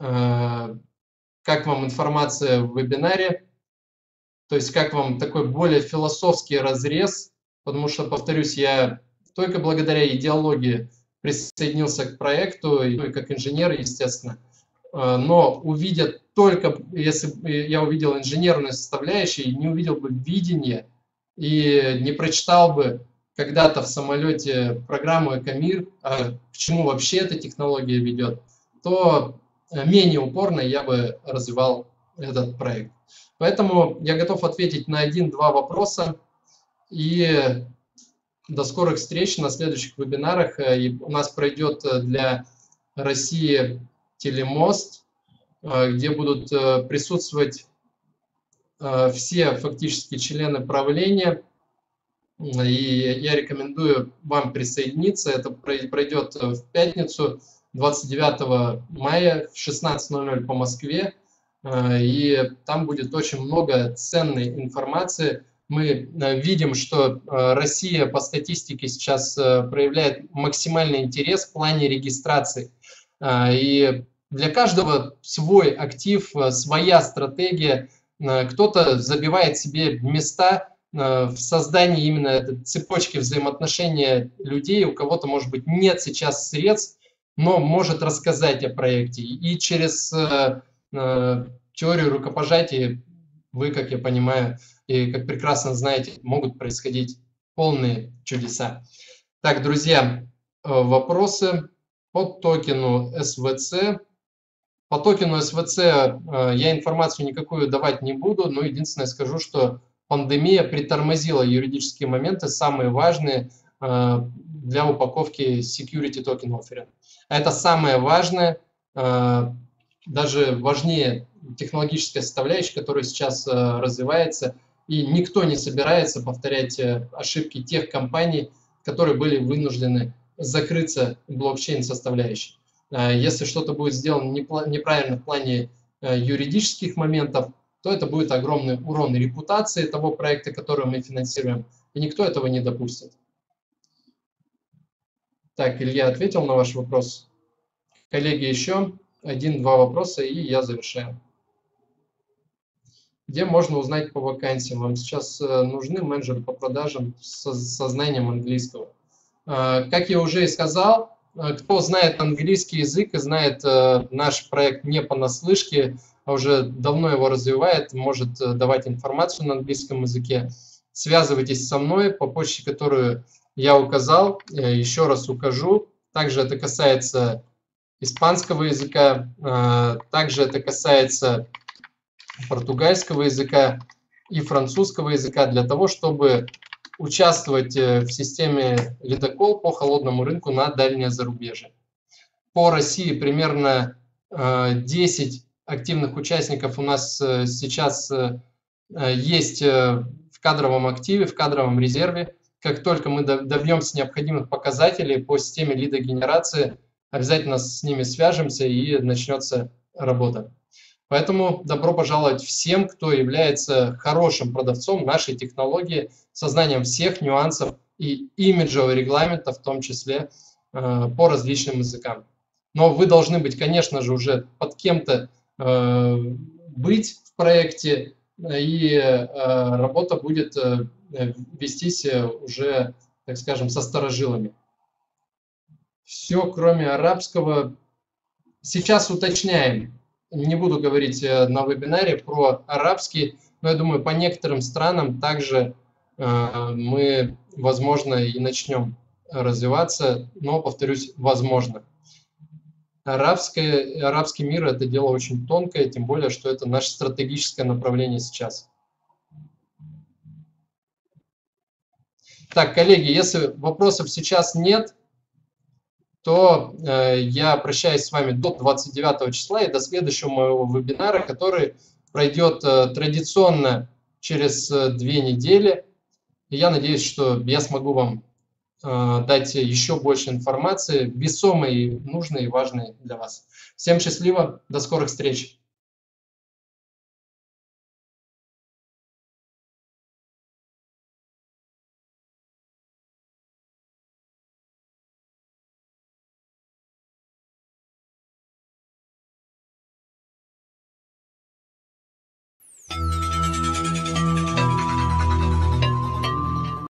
как вам информация в вебинаре? То есть как вам такой более философский разрез? Потому что, повторюсь, я только благодаря идеологии присоединился к проекту, и как инженер, естественно. Но увидя только, если бы я увидел инженерную составляющую, не увидел бы видение и не прочитал бы когда-то в самолете программу «Экомир», к чему вообще эта технология ведет, то менее упорно я бы развивал этот проект. Поэтому я готов ответить на 1-2 вопроса. И до скорых встреч на следующих вебинарах. И у нас пройдет для России телемост, где будут присутствовать все фактически члены правления. И я рекомендую вам присоединиться. Это пройдет в пятницу, 29 мая в 16:00 по Москве. И там будет очень много ценной информации. Мы видим, что Россия по статистике сейчас проявляет максимальный интерес в плане регистрации. И Для каждого свой актив, своя стратегия. Кто-то забивает себе места в создании именно этой цепочки взаимоотношения людей. У кого-то, может быть, нет сейчас средств, но может рассказать о проекте. И через теорию рукопожатия вы, как я понимаю, и как прекрасно знаете, могут происходить полные чудеса. Так, друзья, вопросы по токену СВЦ. По токену СВЦ я информацию никакую давать не буду, но единственное скажу, что пандемия притормозила юридические моменты, самые важные для упаковки security token offering. Это самое важное, даже важнее технологическая составляющая, которая сейчас развивается, и никто не собирается повторять ошибки тех компаний, которые были вынуждены закрыться блокчейн-составляющей. Если что-то будет сделано неправильно в плане юридических моментов, то это будет огромный урон репутации того проекта, который мы финансируем, и никто этого не допустит. Так, Илья ответил на ваш вопрос. Коллеги, еще один-два вопроса, и я завершаю. Где можно узнать по вакансиям? Вам сейчас нужны менеджеры по продажам со знанием английского? Как я уже и сказал, кто знает английский язык и знает наш проект не понаслышке, а уже давно его развивает, может давать информацию на английском языке, связывайтесь со мной по почте, которую я указал, еще раз укажу. Также это касается испанского языка, также это касается португальского языка и французского языка, для того, чтобы участвовать в системе ледокол по холодному рынку на дальнее зарубежье. По России примерно 10 активных участников у нас сейчас есть в кадровом активе, в кадровом резерве. Как только мы добьемся необходимых показателей по системе лидогенерации, обязательно с ними свяжемся и начнется работа. Поэтому добро пожаловать всем, кто является хорошим продавцом нашей технологии, со знанием всех нюансов и имиджевого регламента, в том числе по различным языкам. Но вы должны быть, конечно же, уже под кем-то быть в проекте, и работа будет вестись уже, так скажем, со старожилами. Все, кроме арабского. Сейчас уточняем. Не буду говорить на вебинаре про арабский, но я думаю, по некоторым странам также мы, возможно, и начнем развиваться, но, повторюсь, возможно. Арабский мир – это дело очень тонкое, тем более, что это наше стратегическое направление сейчас. Так, коллеги, если вопросов сейчас нет, то я прощаюсь с вами до 29 числа и до следующего моего вебинара, который пройдет традиционно через 2 недели. И я надеюсь, что я смогу вам дать еще больше информации, весомой, нужной и важной для вас. Всем счастливо, до скорых встреч!